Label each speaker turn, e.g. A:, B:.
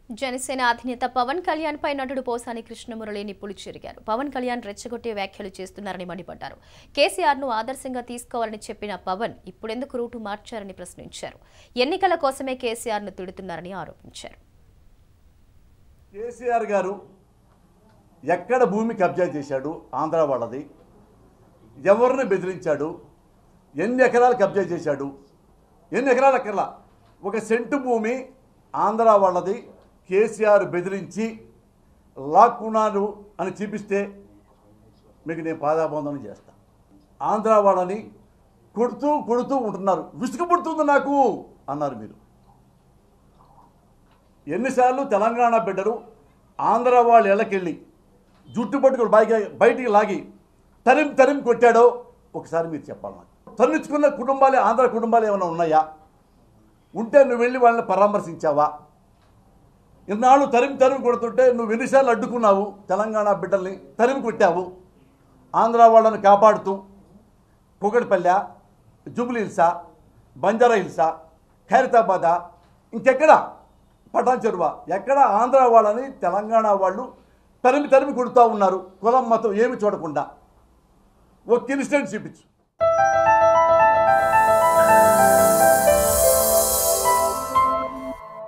A: Jana Sena అధినేత పవన్ కళ్యాణ్ పై నటుడు పోసాని కృష్ణ మురళి నిప్పులు చెరిగారు. పవన్ కళ్యాణ్ రెచ్చగొట్టే వ్యాఖ్యలు చేస్తున్నారని మండిపడ్డారు. కేసీఆర్ ను ఆదర్శంగా తీసుకోవాలని చెప్పిన పవన్ ఇప్పుడెందుకు రూటు మార్చారని ప్రశ్నించారు. ఎన్నికల కోసమే కేసీఆర్ ను తిడుతున్నారని ఆరోపించారు.
B: కేసీఆర్ గారు ఎక్కడ భూమి కబ్జా చేశాడు? ఆంధ్ర వాళ్ళది. ఎవరిని బెదిరించాడు? ఎన్ని ఎకరాలు కబ్జా చేశాడు? ఎన్ని ఎకరాలు ఎకరాల? ఒక సెంటు భూమి ఆంధ్ర వాళ్ళది కేసీఆర్ బెదిరించి లాక్కున్నారు అని చూపిస్తే మీకు నేను పాదాబంధనం చేస్తా. ఆంధ్ర వాళ్ళని కొడుతూ ఉంటున్నారు. విసుగు పుడుతుంది నాకు అన్నారు మీరు. ఎన్నిసార్లు తెలంగాణ బిడ్డలు ఆంధ్ర వాళ్ళు ఇళ్ళకెళ్ళి జుట్టు పట్టుకుని బయటికి లాగి తరిమి కొట్టాడో ఒకసారి మీరు చెప్పాలి. నాకు తన్నించుకున్న కుటుంబాలే ఆంధ్ర కుటుంబాలు ఏమైనా ఉన్నాయా? ఉంటే నువ్వు వెళ్ళి వాళ్ళని పరామర్శించావా? ఇన్నాళ్ళు తరిమి కొడుతుంటే నువ్వు ఎన్నిసార్లు అడ్డుకున్నావు? తెలంగాణ బిడ్డల్ని తరిమి కొట్టావు. ఆంధ్ర వాళ్ళని కాపాడుతూ కుకట్పల్లె, జూబ్లీ హిల్సా, బంజారా హిల్సా, ఖైరతాబాద్, ఇంకెక్కడ పటాన్ చెరువ, ఎక్కడ ఆంధ్ర వాళ్ళని తెలంగాణ వాళ్ళు తరిమి కొడుతూ ఉన్నారు. కులం మతం ఏమి చూడకుండా. ఒక ఇన్సిడెంట్ చూపించు.